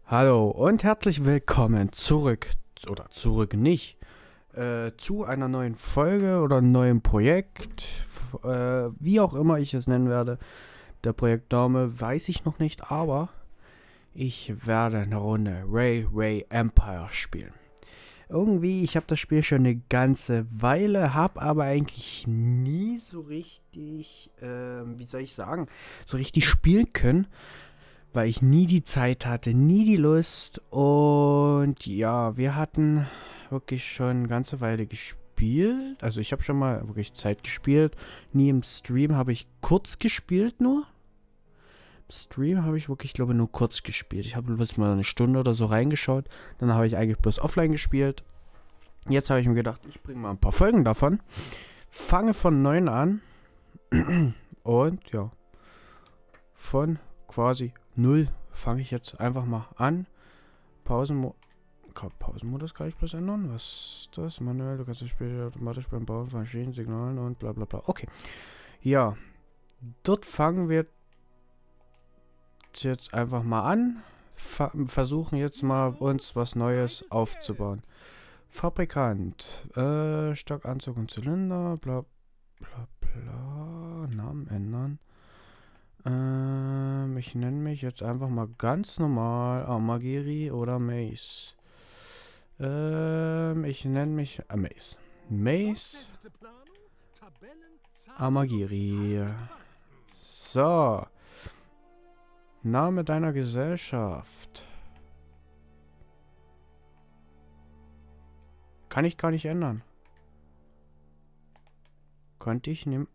Hallo und herzlich willkommen zurück, oder zurück nicht, zu einer neuen Folge oder einem neuen Projekt, wie auch immer ich es nennen werde. Der Projektname weiß ich noch nicht, aber ich werde eine Runde Ray Empire spielen. Irgendwie, ich habe das Spiel schon eine ganze Weile, habe aber eigentlich nie so richtig, wie soll ich sagen, so richtig spielen können, weil ich nie die Zeit hatte, nie die Lust. Und ja, wir hatten wirklich schon eine ganze Weile gespielt. Also ich habe schon mal wirklich Zeit gespielt. Nie im Stream habe ich kurz gespielt nur. Im Stream habe ich wirklich, glaube ich, nur kurz gespielt. Ich habe bloß mal eine Stunde oder so reingeschaut. Dann habe ich eigentlich bloß offline gespielt. Jetzt habe ich mir gedacht, ich bringe mal ein paar Folgen davon. Fange von 9 an. Und ja, von quasi 0 fange ich jetzt einfach mal an. Pausenmodus kann ich bloß ändern. Was ist das? Manuell, du kannst das Spiel automatisch beim Bauen von verschiedenen Signalen und bla bla bla. Okay. Ja. Dort fangen wir jetzt einfach mal an. Versuchen jetzt mal uns was Neues aufzubauen. Fabrikant. Stockanzug und Zylinder. Bla bla bla. Namen ändern. Ich nenne mich jetzt einfach mal ganz normal Amagiri oder Mace. Ich nenne mich Mace. Mace Amagiri. So. Name deiner Gesellschaft. Kann ich gar nicht ändern. Konnte ich nehmen.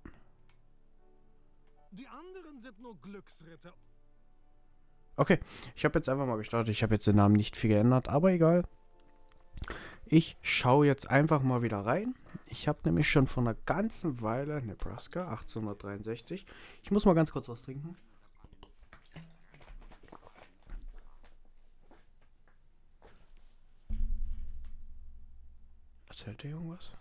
Die anderen sind nur Glücksritter. Okay, ich habe jetzt einfach mal gestartet. Ich habe jetzt den Namen nicht viel geändert, aber egal. Ich schaue jetzt einfach mal wieder rein. Ich habe nämlich schon vor einer ganzen Weile Nebraska 1863. Ich muss mal ganz kurz was trinken. Erzählt ihr irgendwas?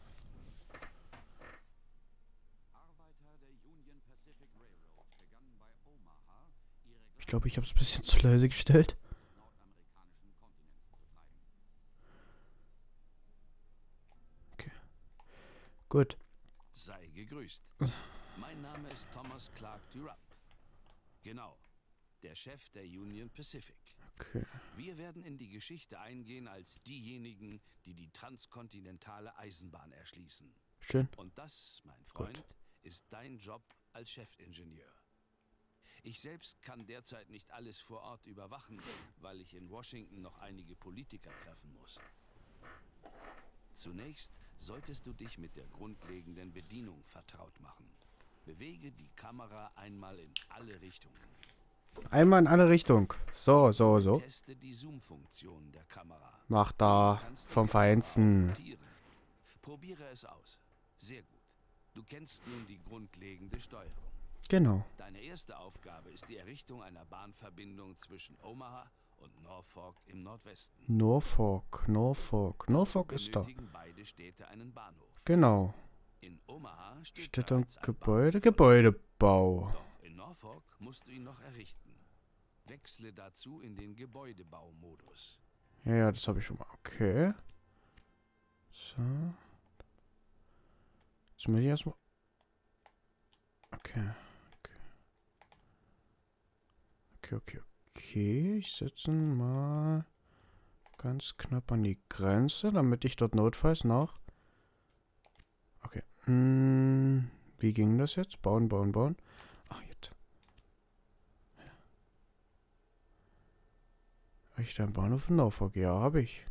Ich glaube, ich habe es ein bisschen zu leise gestellt. Okay. Gut. Sei gegrüßt. Mein Name ist Thomas Clark Durant. Genau, der Chef der Union Pacific. Okay. Wir werden in die Geschichte eingehen als diejenigen, die die transkontinentale Eisenbahn erschließen. Schön. Und das, mein Freund, ist dein Job als Chefingenieur. Ich selbst kann derzeit nicht alles vor Ort überwachen, weil ich in Washington noch einige Politiker treffen muss. Zunächst solltest du dich mit der grundlegenden Bedienung vertraut machen. Bewege die Kamera einmal in alle Richtungen. Einmal in alle Richtungen. So. Teste die Zoom-Funktion der Kamera. Mach da Du kannst vom die Kamera Feinsten. auch rotieren. Probiere es aus. Sehr gut. Du kennst nun die grundlegende Steuerung. Genau. Deine erste Aufgabe ist die Errichtung einer Bahnverbindung zwischen Omaha und Norfolk im Nordwesten. Norfolk ist da. Benötigen beide Städte einen Bahnhof. Genau. In Omaha steht Steht und bereits ein Gebäude, Bahnhof. Gebäudebau. Doch in Norfolk musst du ihn noch errichten. Wechsle dazu in den Gebäudebaumodus. Ja, das habe ich schon mal. Okay. So. Jetzt muss ich erstmal. Okay. Ich setze ihn mal ganz knapp an die Grenze, damit ich dort notfalls noch. Okay. Wie ging das jetzt? Bauen. Ach, jetzt. Habe ich da einen Bahnhof in Norfolk? Ja, habe ich.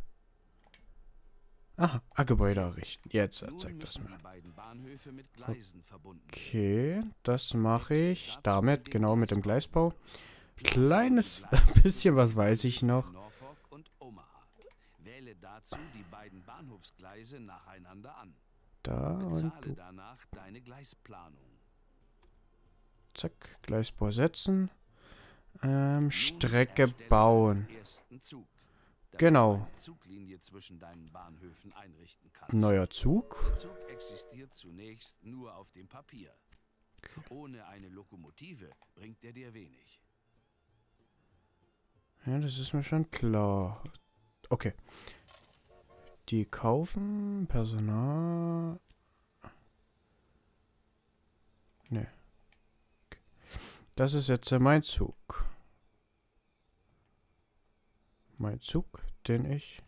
Aha, Gebäude errichten. Jetzt Nun zeigt das müssen mir. die beiden Bahnhöfe mit Gleisen verbunden werden. Okay, das mache ich damit, Den genau mit dem Gleisbau. Plane Kleines die Gleise bisschen was zwischen weiß ich noch. Norfolk und Omaha. Wähle dazu die beiden Bahnhofsgleise nacheinander an. Da und Bezahle du. danach deine Gleisplanung. Zack, Gleisbau setzen. Strecke Erstelle bauen. deinen ersten Zug, damit Genau. du eine Zuglinie zwischen deinen Bahnhöfen einrichten kannst. Neuer Zug. Der Zug existiert zunächst nur auf dem Papier. Ohne eine Lokomotive bringt er dir wenig. Ja, das ist mir schon klar. Okay. Die kaufen Personal. Ne. Okay. Das ist jetzt mein Zug. Mein Zug, den ich...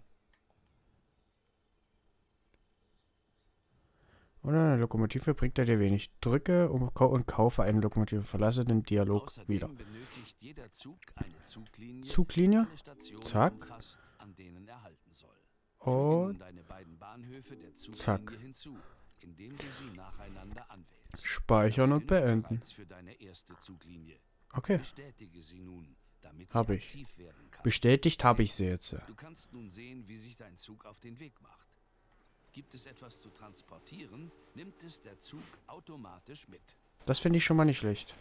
Oder eine Lokomotive bringt er dir wenig. Drücke und kaufe eine Lokomotive. Verlasse den Dialog wieder. Außerdem benötigt jeder Zug eine Zuglinie, die Zuglinie. alle Stationen Zack. umfasst, an denen er halten soll. Füge nun Und deine beiden Bahnhöfe der zack. Zuglinie hinzu, indem du sie nacheinander anwählst. Speichern Du und hast genug beenden. bereits für deine erste Zuglinie. Okay. Bestätige sie nun, damit Hab sie ich. aktiv werden kann. Bestätigt habe ich sie jetzt. Du kannst nun sehen, wie sich dein Zug auf den Weg macht. Gibt es etwas zu transportieren, nimmt es der Zug automatisch mit. Das finde ich schon mal nicht schlecht.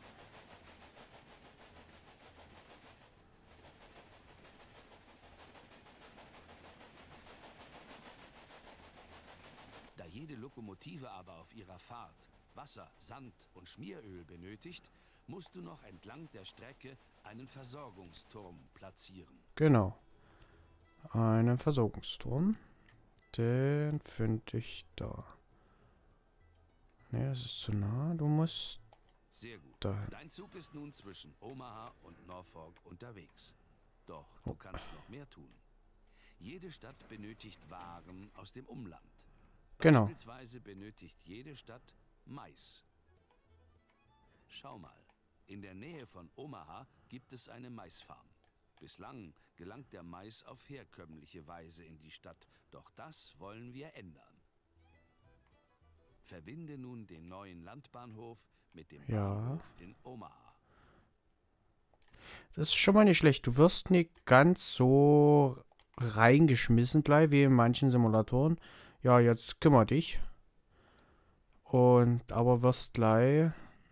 Da jede Lokomotive aber auf ihrer Fahrt Wasser, Sand und Schmieröl benötigt, musst du noch entlang der Strecke einen Versorgungsturm platzieren. Genau. Einen Versorgungsturm. Den finde ich da. Ne, das ist zu nah. Du musst Sehr gut. dahin. Dein Zug ist nun zwischen Omaha und Norfolk unterwegs. Doch du kannst noch mehr tun. Jede Stadt benötigt Waren aus dem Umland. Genau. Beispielsweise benötigt jede Stadt Mais. Schau mal, in der Nähe von Omaha gibt es eine Maisfarm. Bislang gelangt der Mais auf herkömmliche Weise in die Stadt, doch das wollen wir ändern. Verbinde nun den neuen Landbahnhof mit dem Ja. Bahnhof in Omaha. Das ist schon mal nicht schlecht. Du wirst nicht ganz so reingeschmissen gleich wie in manchen Simulatoren. Ja, jetzt kümmere dich. Und aber wirst gleich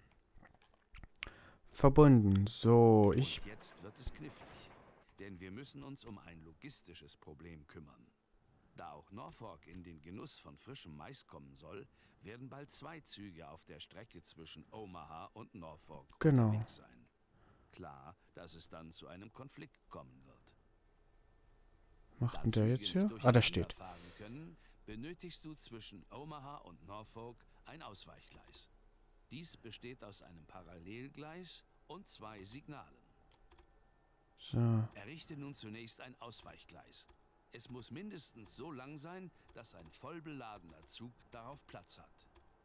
verbunden. So, ich... Und jetzt wird es knifflig, denn wir müssen uns um ein logistisches Problem kümmern. Da auch Norfolk in den Genuss von frischem Mais kommen soll, werden bald 2 Züge auf der Strecke zwischen Omaha und Norfolk Genau. unterwegs sein. Klar, dass es dann zu einem Konflikt kommen wird. Macht Da denn der Züge jetzt nicht hier? Ah, durcheinander da steht. fahren können, benötigst du zwischen Omaha und Norfolk ein Ausweichgleis. Dies besteht aus einem Parallelgleis und 2 Signalen. So. Errichte nun zunächst ein Ausweichgleis. Es muss mindestens so lang sein, dass ein vollbeladener Zug darauf Platz hat.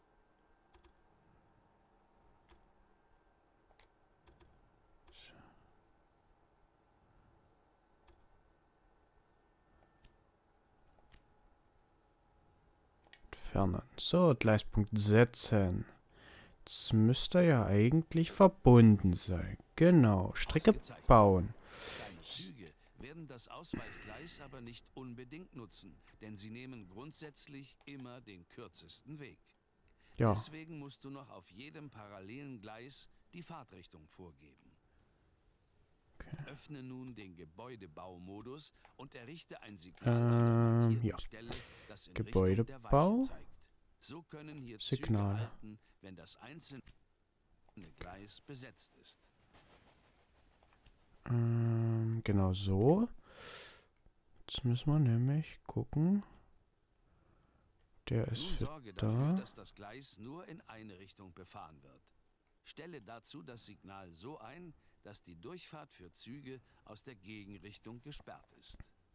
Entfernen. So, Gleispunkt setzen. Jetzt müsste ja eigentlich verbunden sein. Genau. Strecke Ausgezeichnet. bauen. Deine Züge werden das Ausweichgleis aber nicht unbedingt nutzen, denn sie nehmen grundsätzlich immer den kürzesten Weg. Ja. Deswegen musst du noch auf jedem parallelen Gleis die Fahrtrichtung vorgeben. Öffne nun den Gebäudebaumodus und errichte ein Signal an der markierten ja. Stelle, das in Gebäudebau. Richtung der Weiche zeigt. So können hier Signal. Züge halten, wenn das einzelne Gleis besetzt ist. Genau so. Jetzt müssen wir nämlich gucken. Der Nun ist sorge da. dafür, dass das Gleis nur in eine Richtung befahren wird. Stelle dazu das Signal so ein, dass die Durchfahrt für Züge aus der Gegenrichtung gesperrt ist.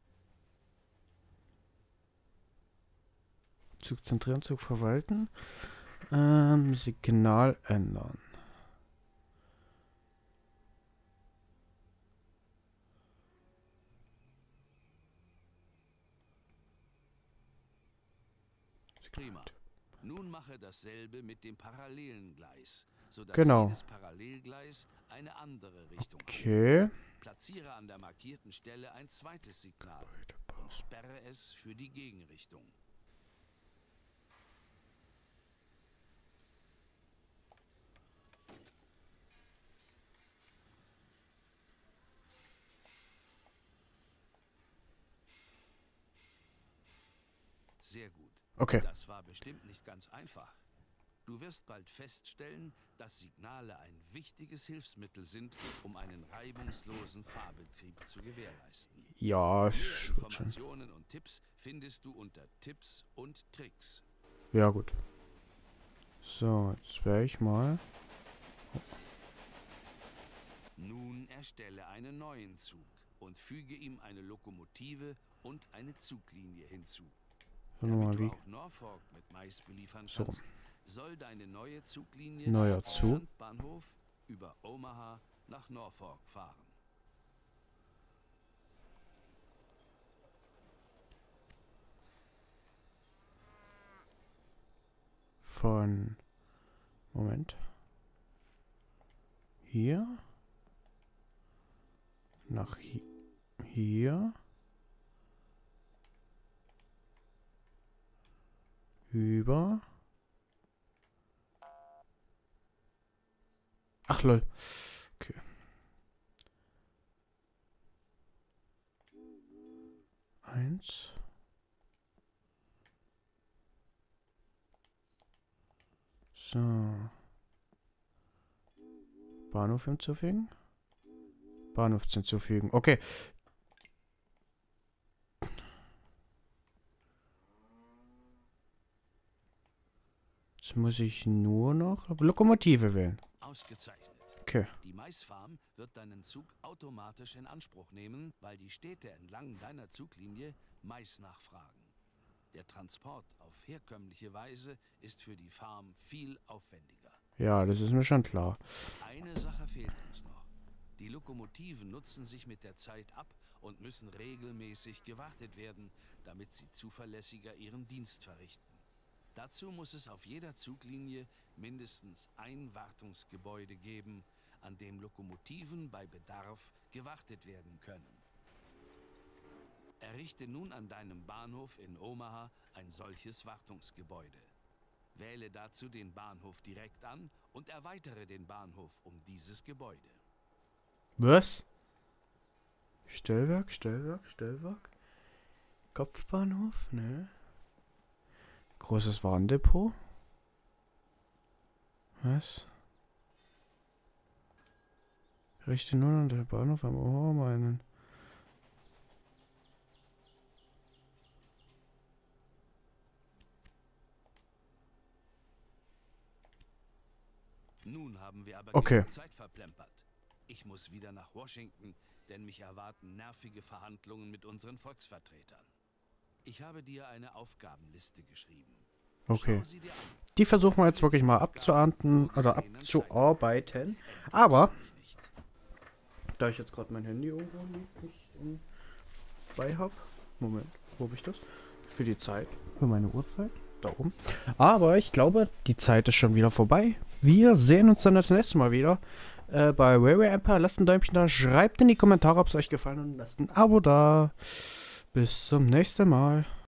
Zug zentrieren, Zug verwalten. Signal ändern. Prima. Nun mache dasselbe mit dem parallelen Gleis, sodass Genau. jedes Parallelgleis eine andere Richtung hat. Okay. Platziere an der markierten Stelle ein zweites Signal und sperre es für die Gegenrichtung. Sehr gut. Okay. Das war bestimmt nicht ganz einfach. Du wirst bald feststellen, dass Signale ein wichtiges Hilfsmittel sind, um einen reibungslosen Fahrbetrieb zu gewährleisten. Ja, Mehr wird schon. Informationen und Tipps findest du unter Tipps und Tricks. Ja, gut. So, jetzt werde ich mal. Nun erstelle einen neuen Zug und füge ihm eine Lokomotive und eine Zuglinie hinzu. Mal Damit du wie. auch Norfolk mit Mais beliefern So. kannst, soll deine neue Zuglinie Neuer vom Zug. Strandbahnhof über Omaha nach Norfolk fahren. Von. Moment. Hier. Nach hier. Über. Ach lol. Okay. Eins. So. Bahnhof hinzufügen. Bahnhof hinzufügen. Okay. Jetzt muss ich nur noch Lokomotive wählen. Ausgezeichnet. Okay. Die Maisfarm wird deinen Zug automatisch in Anspruch nehmen, weil die Städte entlang deiner Zuglinie Mais nachfragen. Der Transport auf herkömmliche Weise ist für die Farm viel aufwendiger. Ja, das ist mir schon klar. Eine Sache fehlt uns noch. Die Lokomotiven nutzen sich mit der Zeit ab und müssen regelmäßig gewartet werden, damit sie zuverlässiger ihren Dienst verrichten. Dazu muss es auf jeder Zuglinie mindestens ein Wartungsgebäude geben, an dem Lokomotiven bei Bedarf gewartet werden können. Errichte nun an deinem Bahnhof in Omaha ein solches Wartungsgebäude. Wähle dazu den Bahnhof direkt an und erweitere den Bahnhof um dieses Gebäude. Was? Stellwerk, Stellwerk, Stellwerk? Kopfbahnhof? Ne. Großes Warendepot? Was? Richte nun an den Bahnhof am Ohr meinen. Nun haben wir aber Okay. genug Zeit verplempert. Ich muss wieder nach Washington, denn mich erwarten nervige Verhandlungen mit unseren Volksvertretern. Ich habe dir eine Aufgabenliste geschrieben. Okay. Schau sie dir an. Die versuchen wir jetzt wirklich mal abzuernten oder abzuarbeiten. Aber, Nicht. da ich jetzt gerade mein Handy irgendwo nicht bei habe. Moment, wo habe ich das? Für die Zeit, für meine Uhrzeit. Da oben. Aber ich glaube, die Zeit ist schon wieder vorbei. Wir sehen uns dann das nächste Mal wieder bei Warrior Empire. Lasst ein Däumchen da, schreibt in die Kommentare, ob es euch gefallen hat und lasst ein Abo da. Bis zum nächsten Mal.